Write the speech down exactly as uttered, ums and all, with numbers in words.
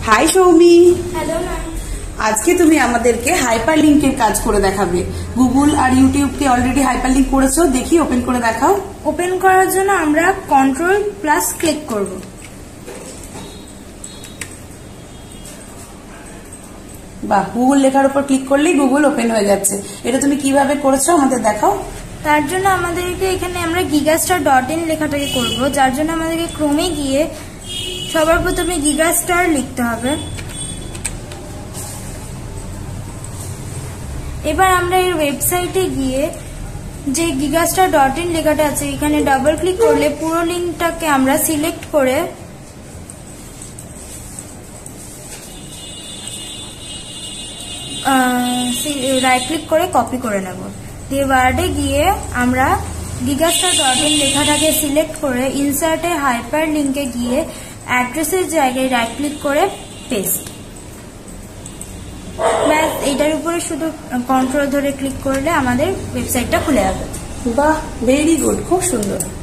High Soumi. Hello ma'am. আজকে তুমি আমাদেরকে হাইপার লিংকের কাজ করে দেখাবে। গুগল আর ইউটিউবকে অলরেডি হাইপার লিংক করেছো, দেখি ওপেন করে দেখাও। ওপেন করার জন্য আমরা কন্ট্রোল প্লাস ক্লিক করব। বাহ, গুগল লেখার উপর ক্লিক করলেই গুগল ওপেন হয়ে যাচ্ছে। এটা তুমি কিভাবে করেছো আমাদের দেখাও। তার জন্য আমাদেরকে এখানে আমরা গিগাস্টার ডট ইন লেখাটাকে করব, যার জন্য আমাদেরকে ক্রোমে গিয়ে সবার প্রথমে গিগাস্টার লিখতে হবে। এবার আমরা এই ওয়েবসাইটে গিয়ে যে গিগাস্টার ডট ইন লেখাটা আছে এখানে ডাবল ক্লিক করলে পুরো লিঙ্কটাকে আমরা সিলেক্ট করে রাইট ক্লিক করে কপি করে নেব। দিয়ে ওয়ার্ডে গিয়ে আমরা গিগাস্টার ডট ইন লেখাটাকে সিলেক্ট করে ইনসার্টে হাইপার লিঙ্কে গিয়ে অ্যাড্রেসের জায়গায় রাইট ক্লিক করে পেস্ট। ব্যাস, এইটার উপরে শুধু কন্ট্রোল ধরে ক্লিক করলে আমাদের ওয়েবসাইটটা খুলে যাবে। বাহ, ভেরি গুড, খুব সুন্দর।